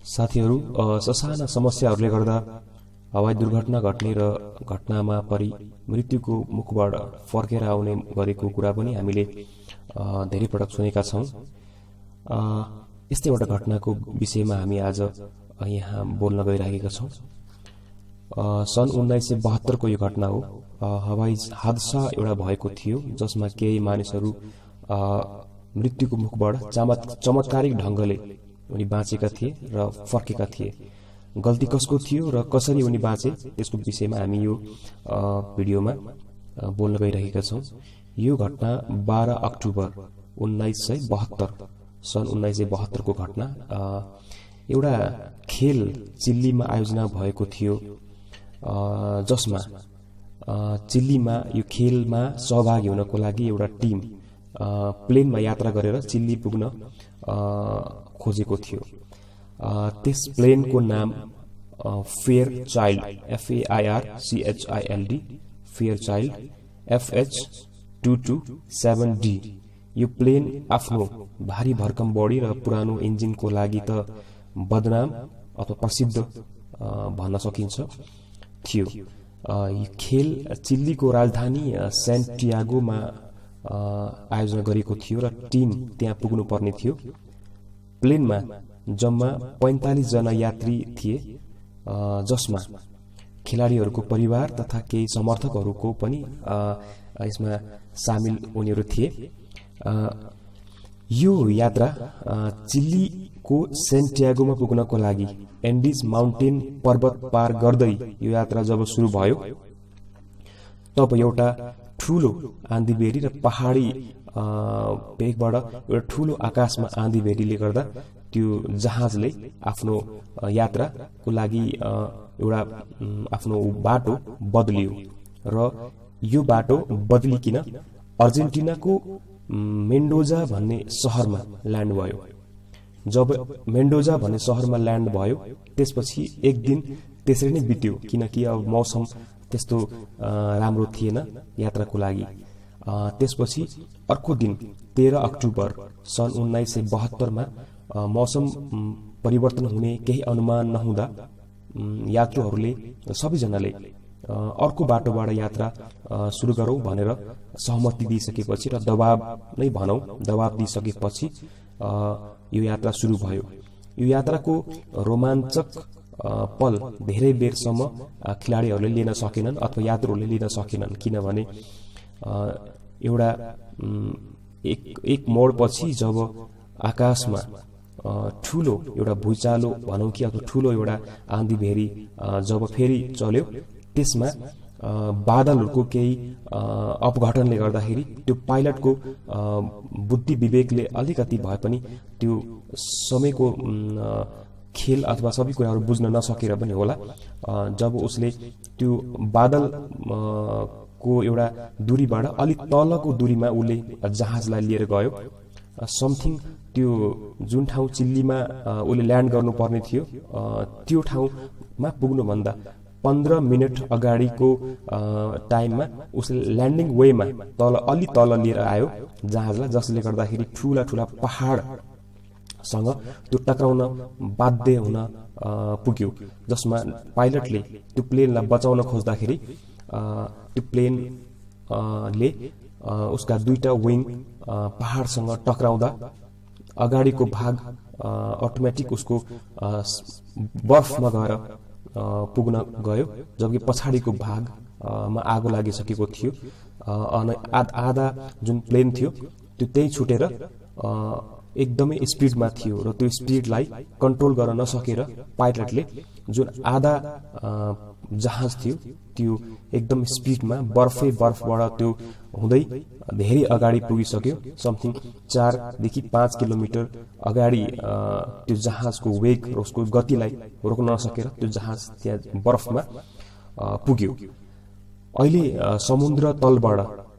साथीहरू, ससाना समस्याहरूले गर्दा हवाई दुर्घटना घट्ने र घटनामा परि मृत्युको मुखबाट फर्केर आउने गरेको कुरा पनि हामीले धेरै पटक सुनेका छौं। यस्तै एउटा घटनाको विषयमा हामी आज यहाँ बोल्न गइरहेका छौं। सन् 1972 को यो घटना हो। हवाई हादसा एउटा भएको थियो जसमा केही मानिसहरू मृत्युको मुखबाट चमत्कारिक ढंगले उनी बाँचेका थिए र फर्केका थिए। गल्ती कसको थियो र कसरी उनी बाँचे त्यसको विषयमा हामी यो भिडियोमा बोल्न गइरहेका छौं। यो घटना 12 अक्टोबर 1972 सन् 1972 को घटना। एउटा खेल चिल्लीमा आयोजना भएको थियो जसमा चिल्लीमा यो खेलमा सहभागी हुनको लागि एउटा टिम प्लेनमा यात्रा गरेर चिल्ली पुग्न खोजेको थियो। त्यस प्लेनको नाम Fairchild FAIRCHILD Fairchild FH227D। यो प्लेन आफ्नो भारी भरकम बॉडी र पुरानो इन्जिनको लागि त बदनाम अथवा प्रसिद्ध भन्न सकिन्छ थियो। यो खेल चिल्लीको राजधानी सेन्टियागोमा आयोजना गरेको थियो र टिम त्यहाँ पुग्नु पर्ने थियो। प्लेनमा जम्मा 45 जना यात्री थिए जसमा खेलाडीहरूको परिवार तथा केही समर्थकहरूको पनि यसमा सामेल उनीहरू थिए। यो यात्रा चिल्लीको सेन्टियागोमा पुग्नको लागि एन्डिज माउन्टेन पर्वत पार गर्दै यो यात्रा जब सुरु भयो तब एउटा ठूलो आँधीबेहरी र पहाडी भेगबाट एउटा ठूलो आकाशमा आँधीबेहरीले गर्दा त्यो जहाजले आफ्नो यात्राको लागि एउटा आफ्नो बाटो बदलियो र यो बाटो बदलिकिन अर्जेन्टिनाको मेन्डोजा भन्ने शहरमा ल्यान्ड भयो। जब मेन्डोजा भन्ने शहरमा ल्यान्ड भयो त्यसपछि एक दिन त्यसरी नै बित्यो किनकि अब मौसम त्यस्तो राम्रो थिएन यात्राको लागि। त्यसपछि अर्को दिन 13 अक्टोबर सन् 1972 मा मौसम परिवर्तन हुने केही अनुमान नहुँदा यात्रुहरूले सबैजनाले अर्को बाटोबाट यात्रा सुरु गरौं भनेर सहमति दिइसकेपछि र दबाब दिइसकेपछि यो यात्रा सुरु भयो। यो यात्राको रोमाञ्चक पल धेरै बेरसम्म खेलाडीहरूले लिन सकेनन् अथवा यात्रुहरूले लिन सकेनन् किनभने एउटा एक मोडपछि जब आकाशमा ठूलो एउटा भुइँचालो भनौं कि अथवा ठूलो एउटा आँधीबेहरी जब फेरि चल्यो त्यसमा बादलहरूको केही अपघटनले गर्दाखेरि त्यो पाइलटको बुद्धि विवेकले अलिकति भए पनि त्यो समयको खेल अथवा सबै कुराहरू बुझ्न नसकेर पनि होला जब उसले त्यो बादल को एउटा दूरीबाट अलि तलको दूरीमा उसले जहाजलाई लिएर गयो। समथिङ त्यो जुन ठाउँ चिल्लीमा उसले ल्यान्ड गर्नुपर्ने थियो त्यो ठाउँमा पुग्नुभन्दा 15 मिनेट अगाडिको टाइममा उसले ल्यान्डिङ वेमा अलि तल लिएर आयो जहाजलाई, जसले गर्दाखेरि ठूला ठूला पहाडसँग त्यो टक्राउन बाध्य हुन पुग्यो, जसमा पाइलटले त्यो प्लेनलाई बचाउन खोज्दाखेरि त्यो प्लेनले उसका दुईटा विङ पहाडसँग टक्राउँदा अगाडिको भाग अटोमेटिक उसको बर्फमा गएर पुग्न गयो, जबकि पछाडिको भागमा आगो लागिसकेको थियो। आधा जुन प्लेन थियो त्यो त्यही छुटेर एकदमै स्पिडमा थियो र त्यो स्पिडलाई कन्ट्रोल गर्न नसकेर पाइलटले जुन आधा जहाज थियो त्यो एकदम स्पिडमा बर्फबाट त्यो हुँदै धेरै अगाडि पुगिसक्यो। समथिङ 4 देखि 5 किलोमिटर अगाडि त्यो जहाजको वेग र उसको गतिलाई रोक्न नसकेर त्यो जहाज त्यहाँ बर्फमा पुग्यो। अहिले समुद्र तलबाट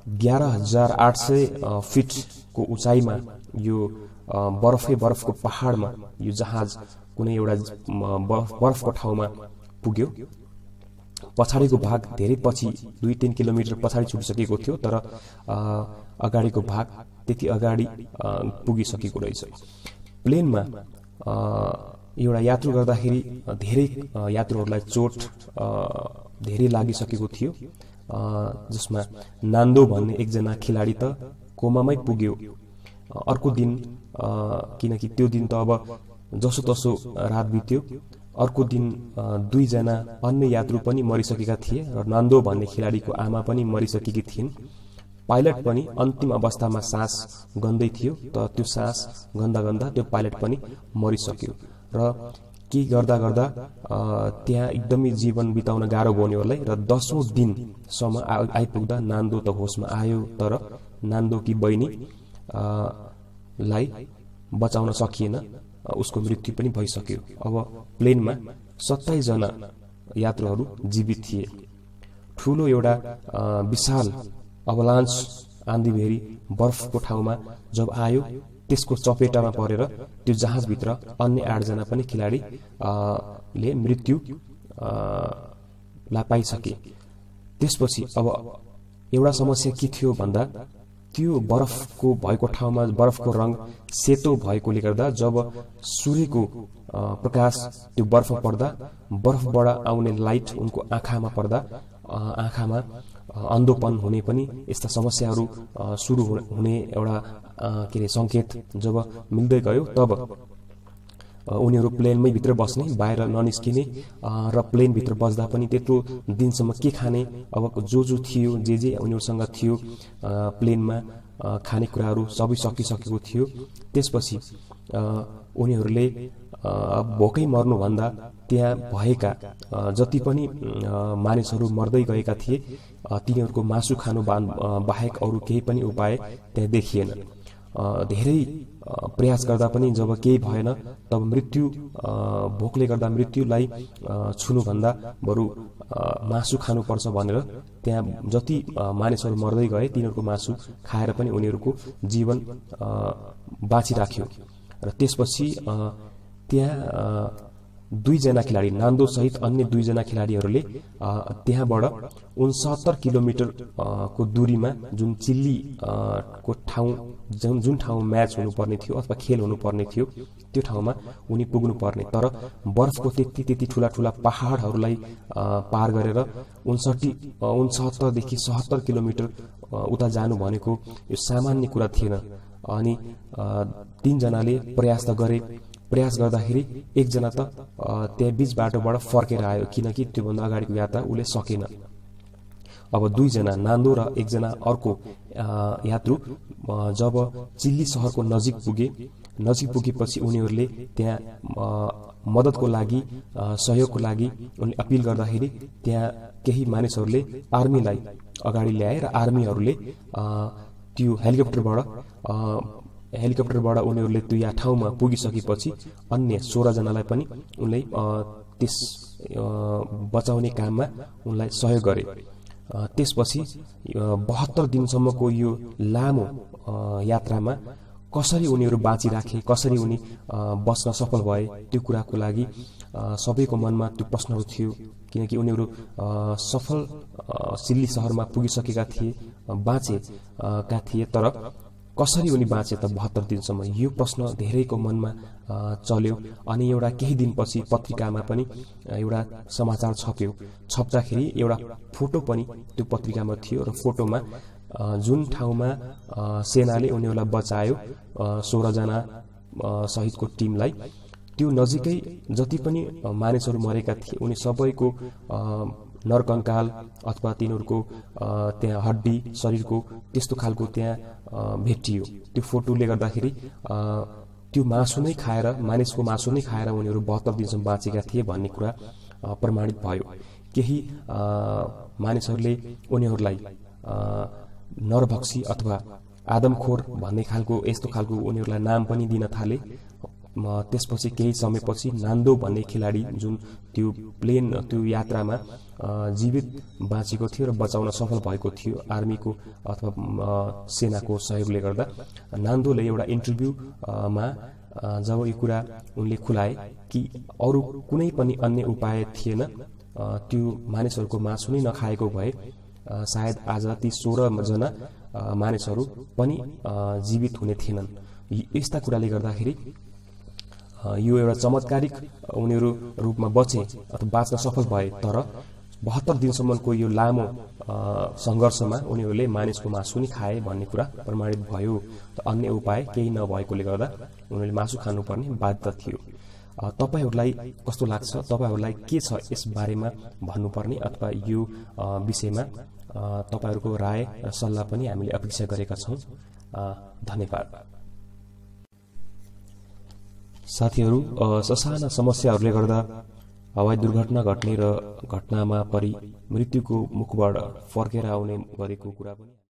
11800 फिटको उचाइमा यो बर्फको पहाडमा यो जहाज कुनै एउटा बर्फको ठाउँमा पुग्यो। पछाडिको भाग धेरै पछि 2-3 किलोमिटर पछाडि छुटिसकेको थियो, तर अगाडिको भाग त्यति अगाडि पुगिसकेको रहेछ। प्लेनमा एउटा यात्रु गर्दाखेरि धेरै यात्रुहरूलाई चोट धेरै लागिसकेको थियो, जसमा नान्दो भन्ने एकजना खेलाडी त कोमामै पुग्यो। अर्को दिन किनकि त्यो दिन त अब जसोतसो रात बित्यो, अर्को दिन 2 जना अन्य यात्रु पनि मरिसकेका थिए र नान्दो भन्ने खेलाडीको आमा पनि मरिसकेकी थिइन्। पाइलट पनि अन्तिम अवस्थामा सास गन्दै थियो, त त्यो सास गन्दा गन्दा त्यो पाइलट पनि मरिसक्यो र के गर्दा गर्दा त्यहाँ एकदमै जीवन बिताउन गाह्रो भयो उनीहरूलाई र 10औं दिनसम्म आइपुग्दा नान्दो त होसमा आयो, तर नान्दोकी बहिनी लाई बचाउन सकिएन, उसको मृत्यु पनि भइसक्यो। अब प्लेनमा 27 जना यात्रुहरू जीवित थिए। ठूलो एउटा विशाल अवलान्च आँधीबेहरी बर्फको ठाउँमा जब आयो, त्यसको चपेटामा परेर त्यो जहाजभित्र अन्य 8 जना पनि खेलाडी ले मृत्यु पाइसके। त्यसपछि अब एउटा समस्या के थियो भन्दा त्यो बरफको भएको ठाउँमा बरफको रंग सेतो भएकोले गर्दा जब सूर्यको प्रकाश त्यो बर्फ पर्दा बरफबाट आउने लाइट उनको आँखामा पर्दा आँखामा अन्धोपन हुने पनि यस्ता समस्याहरू सुरु हुने एउटा के रे संकेत जब मिल्दै गयो, तब उनीहरू प्लेनमै भित्र बस्ने, बाहिर ननिस्किने र प्लेन भित्र बस्दा पनि त्यत्रो दिनसम्म के खाने, अब जो थियो जे उनीहरूसँग थियो प्लेनमा खानेकुराहरू सबै सकिसकेको थियो। त्यसपछि उनीहरूले भोकै मर्नु भन्दा त्यहाँ भएका जति पनि मानिसहरू मर्दै गएका थिए तिनीहरूको मासु खानु बाहेक अरू केही पनि उपाय त्यहाँ देखिएन। धेरै प्रयास गर्दा पनि जब केही भएन, तब मृत्यु भोकले गर्दा मृत्युलाई छुनु भन्दा बरु मासु खानुपर्छ भनेर त्यहाँ जति मानिसहरू मर्दै गए तिनीहरूको मासु खाएर पनि उनीहरूको जीवन बाँचिराख्यो। र त्यसपछि त्यहाँ 2 जना खेलाडी नान्दो सहित अन्य 2 जना खेलाडीहरूले त्यहाँबाट 69 किलोमिटर को दूरीमा जुन चिल्ली को ठाउँ जुन ठाउँ म्याच हुनुपर्ने थियो अथवा खेल हुनुपर्ने थियो त्यो ठाउँमा उनी पुग्नु पर्ने, तर बर्फको त्यति ठूला ठूला पहाडहरूलाई पार गरेर 69 देखि 77 किलोमिटर उता जानु भनेको यो सामान्य कुरा थिएन। अनि 3 जनाले प्रयास त गरे, प्रयास गर्दाखेरि 1 जना त त्यहाँ बीच बाटोबाट फर्केर आयो, किनकि त्योभन्दा अगाडिको यात्रा उसले सकेन। अब 2 जना नान्दो र 1 जना अर्को यात्रु जब चिल्ली शहरको नजिक पुगेपछि उनीहरूले त्यहाँ मद्दतको लागि सहयोगको लागि उनले अपील गर्दाखेरि त्यहाँ केही मानिसहरूले आर्मीलाई अगाडि ल्याए र आर्मीहरूले त्यो हेलिकप्टरबाट उनीहरूले त्यो या ठाउँमा पुगिसकेपछि अन्य 16 जनालाई पनि उनले त्यस बचाउने काममा उनलाई सहयोग गरे। त्यसपछि 72 दिनसम्मको यो लामो यात्रामा कसरी उनीहरू बाँचिराखे, कसरी उनी बस्न सफल भए, त्यो कुराको लागि सबैको मनमा त्यो प्रश्नहरू थियो। किनकि उनीहरू सफल चिल्ली शहरमा पुगिसकेका थिए, बाँचेका थिए, तर कसरी उनी बाँचे त 72 दिनसम्म, यो प्रश्न धेरैको मनमा चल्यो। अनि एउटा केही दिनपछि पत्रिकामा पनि एउटा समाचार छप्दाखेरि एउटा फोटो पनि त्यो पत्रिकामा थियो र फोटोमा जुन ठाउँमा सेनाले उनीहरूलाई बचायो 16 जना सहितको टिमलाई, त्यो नजिकै जति पनि मानिसहरू मरेका थिए उनी सबैको नरकंकाल अथवा तिनीहरूको त्यहाँ हड्डी शरीरको त्यस्तो खालको त्यहाँ भेटियो। त्यो फोटोले गर्दाखेरि त्यो मासु नै खाएर, मानिसको मासु नै खाएर उनीहरू 72 दिनसम्म बाँचेका थिए भन्ने कुरा प्रमाणित भयो। केही मानिसहरूले उनीहरूलाई नरभक्षी अथवा आदमखोर भन्ने खालको यस्तो खालको उनीहरूलाई नाम पनि दिन थाले। त्यसपछि केही समयपछि नान्दो भन्ने खेलाडी जुन त्यो यात्रामा जीवित बाँचेको थियो र बचाउन सफल भएको थियो आर्मीको अथवा सेनाको सहयोगले गर्दा, नान्दोले एउटा इन्टरभ्यूमा जब यो कुरा उनले खुलाए कि अरू कुनै पनि अन्य उपाय थिएन, त्यो मानिसहरूको मासु नै नखाएको भए सायद आज ती 16 जना मानिसहरू पनि जीवित हुने थिएनन्। यस्ता कुराले गर्दाखेरि यो एउटा चमत्कारिक उनीहरू रूपमा बचे अथवा बाँच्न सफल भए, तर 72 दिनसम्मको यो लामो संघर्षमा उनीहरूले मानिसको मासु नि खाए भन्ने कुरा प्रमाणित भयो। त अन्य उपाय केही नभएकोले गर्दा उनीहरूले मासु खानुपर्ने बाध्यता थियो। तपाईहरूलाई कस्तो लाग्छ? तपाईहरूलाई के छ यस बारेमा भन्नुपर्ने अथवा यो विषयमा तपाईहरूको राय र सल्लाह पनि हामीले अपेक्षा गरेका छौँ। धन्यवाद। साथीहरू, ससाना समस्याहरूले गर्दा हवाई दुर्घटना घट्ने र घटनामा परि मृत्युको मुखबाट फर्केर आउने गरेको कुरा पनि